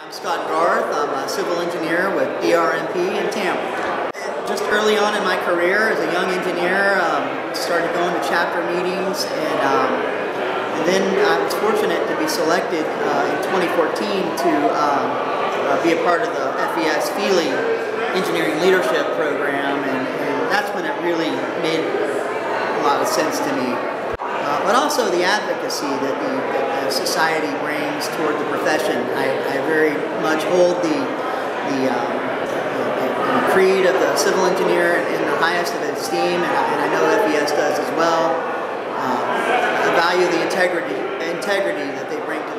Garth. I'm a civil engineer with DRMP in Tampa. Just early on in my career as a young engineer, started going to chapter meetings, and then I was fortunate to be selected in 2014 to be a part of the FES Engineering Leadership Program, and that's when it really made a lot of sense to me. But also the advocacy that the society brings toward the profession. I very much hold the creed of the civil engineer in the highest of esteem, and I know FES does as well. I value the integrity that they bring to